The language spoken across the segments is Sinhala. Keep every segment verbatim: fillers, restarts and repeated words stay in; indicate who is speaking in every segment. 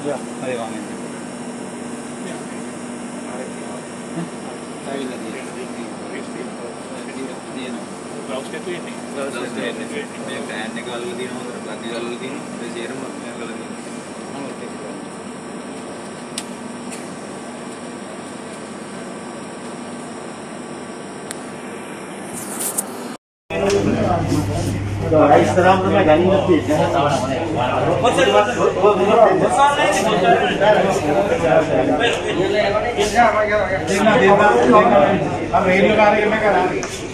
Speaker 1: Iya. Ayo kami. Tayo lagi. Blouse itu ini. Blouse itu ini. Ini kainnya kalau di nomor lagi kalau di ini, besiran maknya kalau di. Instagram में गानी होती है देखना देखना अब रेल लगा रहे मैं करा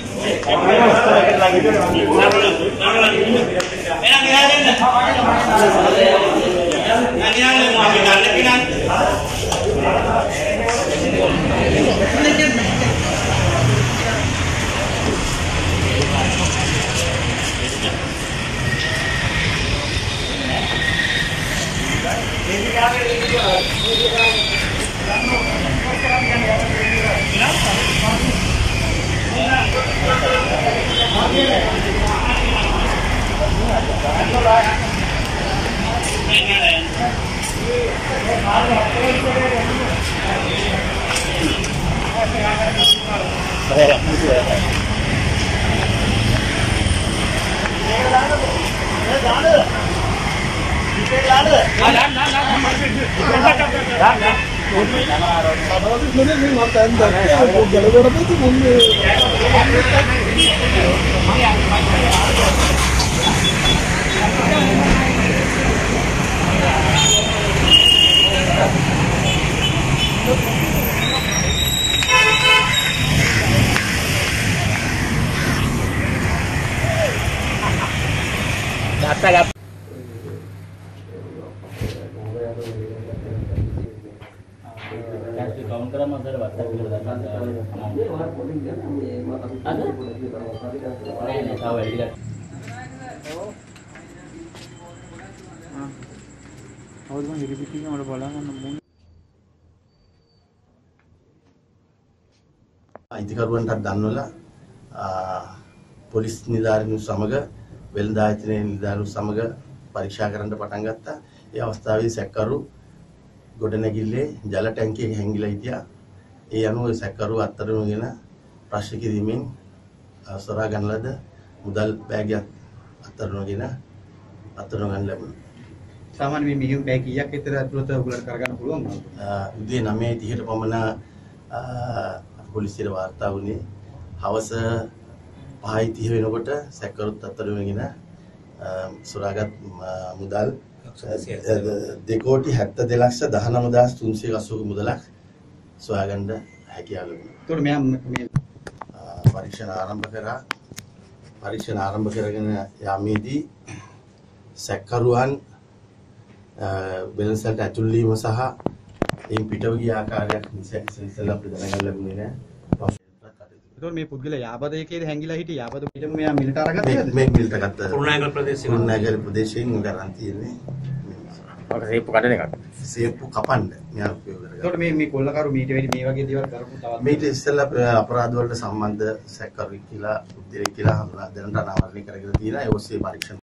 Speaker 2: අයිතිකරුවන්ට දන්වලා පොලිස් නිලධාරීන් සමග වෙළඳ ආයතනයේ නිලධාරීන් සමග පරීක්ෂා කරන්න පටන් ගත්තා. ඒ අවස්ථාවේ සැකකරු ගොඩනැගිල්ලේ ජල ටැංකියක හැංගිලා හිටියා. ඒ අනුව සැකකරු අත්අඩංගුවගෙන ප්‍රශ්න කිරීමෙන් සොරා ගන්න ලද මුදල් බෑගයක් අත්අඩංගුවගෙන අත්අඩංගුව ගන්න ලැබුණා.
Speaker 1: සාමාන්‍ය මේ මිහිම් බෑග් කීයක් විතර ඇතුළත ඔයගොල්ලන්ට කරගන්න පුළුවන්?
Speaker 2: උදේ නවය තිහට පමණ පොලිසියට වාර්තා වුණේ. හවස පහයි තිහ වෙනකොට සැකකරුත් අත්අඩංගුවගෙන සොරාගත් මුදල් දෙකෝටි හැත්තෑ දෙක ලක්ෂ දහනව දහස් තුන්සිය අසූ මුදලක් සොයාගන්න හැකියාව ලැබුණා.
Speaker 1: ඒතකොට මෙයා මේ
Speaker 2: පරීක්ෂණ ආරම්භ කරා. පරීක්ෂණ ආරම්භ කරගෙන යාමේදී සැකකරුවන් වෙළඳසැලට ඇතුල් වීම සහ එයින් පිටව ගිය ආකාරයක් ඉස්සෙල්ලා අපිට දැනගන්න ලැබුණේ නැහැ.
Speaker 1: ඒතකොට මේ පුද්ගලයා යාබදයකේද හැංගිලා හිටියේ? යාබද පිටම මෙයා මිලට අරගත්තද?
Speaker 2: මේ මිලට ගත්තා.
Speaker 3: කුරුණෑගල ප්‍රදේශයේ
Speaker 2: කුරුණෑගල ප්‍රදේශයෙන් ගරන් තියෙන්නේ.
Speaker 3: ඔක සේප්පු කඩන එකක්.
Speaker 2: සේප්පු කපන්න මෙයා උපයෝග කරගත්තා.
Speaker 1: ඒතකොට මේ මේ කොල්ලකරු මීට වැඩි මේ වගේ දේවල් කරපු තවත්
Speaker 2: මේක ඉස්සෙල්ලා අපරාධ වලට සම්බන්ධ සැකකරු කියලා උද්දේශ කියලා හඳුනා දැනට අනාවරණය කරගෙන තියෙනවා. ඒ ඔස්සේ පරීක්ෂණ